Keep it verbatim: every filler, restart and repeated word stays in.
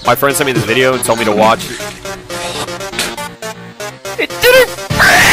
My friend sent me this video and told me to watch. It didn't.